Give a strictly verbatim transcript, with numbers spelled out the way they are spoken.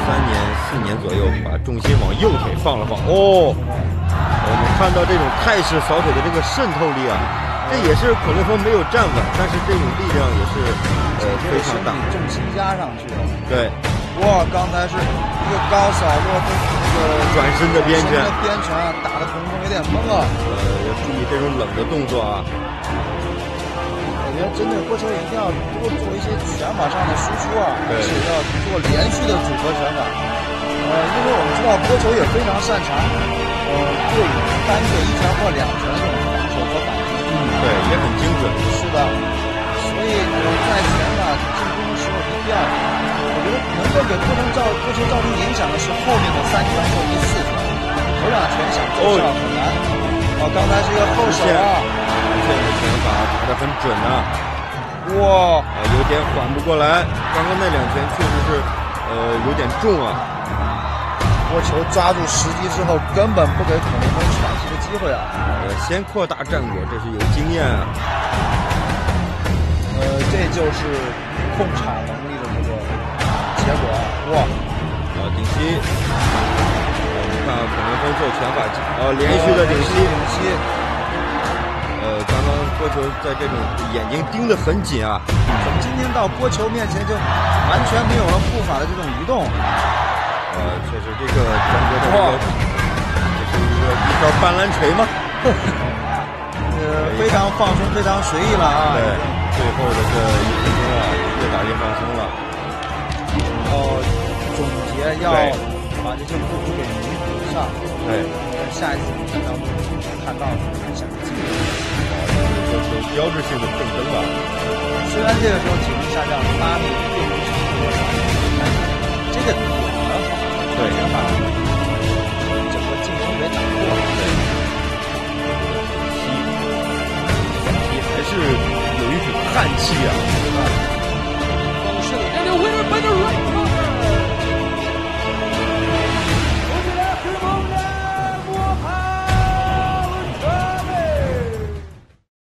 三年、四年左右，把重心往右腿放了放。哦，我们看到这种泰式扫腿的这个渗透力啊，这也是孔令锋没有站稳，但是这种力量也是呃非常大， 重心压上去了。 对， 哇，刚才是一个高扫落这个转身的边拳， 边拳啊，打的孔令锋有点懵了。 呃，要注意这种冷的动作啊。 我觉得针对郭球一定要多做一些拳法上的输出啊，而且要做连续的组合拳法。呃，因为我们知道郭球也非常擅长，呃，对单个一拳或两拳这种防守和反击。 嗯，对，也很精准。 是的，所以呃，在拳法进攻的时候一定要，我觉得能够给郭球造郭球造成影响的是后面的三拳或第四拳，头两拳想奏效很难。哦，刚才是一个后手啊。 这样的拳法打得很准啊！ 哇， 啊，有点缓不过来。刚刚那两拳确实是，呃，有点重啊。 郭球抓住时机之后，根本不给孔令锋喘息的机会啊！ 呃，先扩大战果，这是有经验啊。 呃，这就是控场能力的这个结果。哇！ 啊，顶膝。我们看孔令锋做拳法，哦，连续的顶膝， 顶膝。 呃，刚刚郭球在这种眼睛盯得很紧啊， 怎么今天到郭球面前就完全没有了步伐的这种移动？ 呃，确实这个全国的这个，这是一个一招半篮锤吗？ 呃，非常放松，非常随意了啊。 对，最后的这一分钟啊，越打越放松了。 然后总结要把这些步骤给弥补上。 对， 下一次比赛当中看到很想进。 这是标志性的正蹬吧。 虽然这个时候体能下降，发力并不是多少，但是这个点呢， 对， 把整个进攻给打破了。 对，吸，吸还是有一股悍气啊。